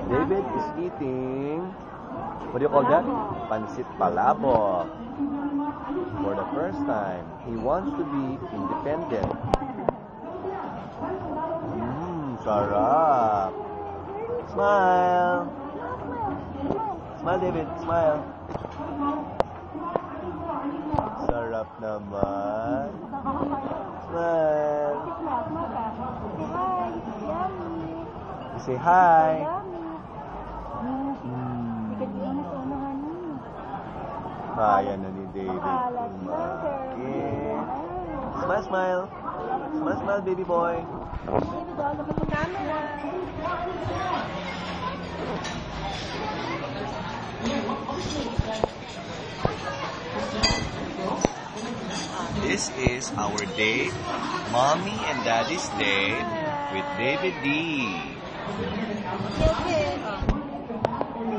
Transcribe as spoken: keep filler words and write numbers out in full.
David is eating, what do you call that? Pancit palabok. For the first time, he wants to be independent. Mmm, sarap. Smile. Smile, David. Smile. Sarap naman. Smile. You say hi. Mm. Kaya na ni David kumain. Smile, smile. Smile, smile, baby boy. This is our date, Mommy and Daddy's date with David D. Okay.